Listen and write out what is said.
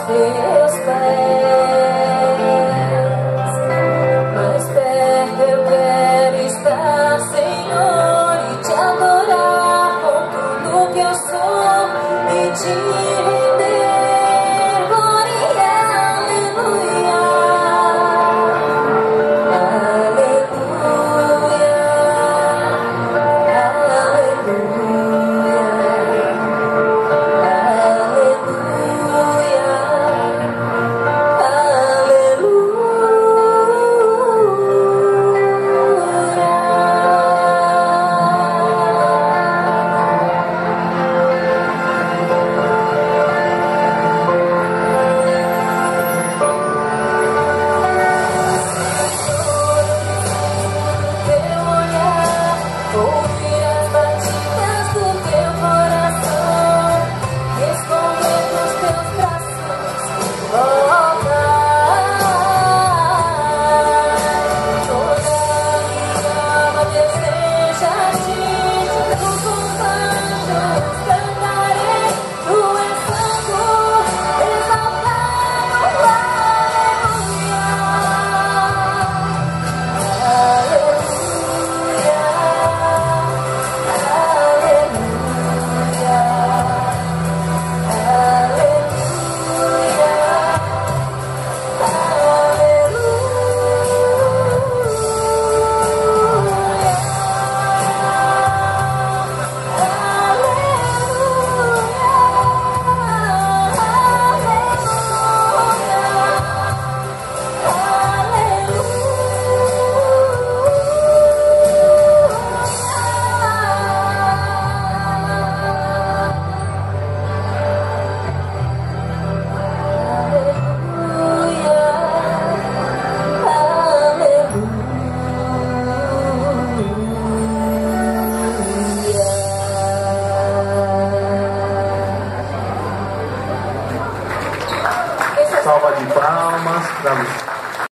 teus pés. Mais perto eu quero estar, Senhor, e te adorar com tudo que eu sou e te render glória, aleluia, aleluia, ouvir as batidas do teu coração, responder nos teus braços, volta. Toda minha alma deseja-te, nos anjos cantarei, tu és santo, exaltado, aleluia, Salva de palmas para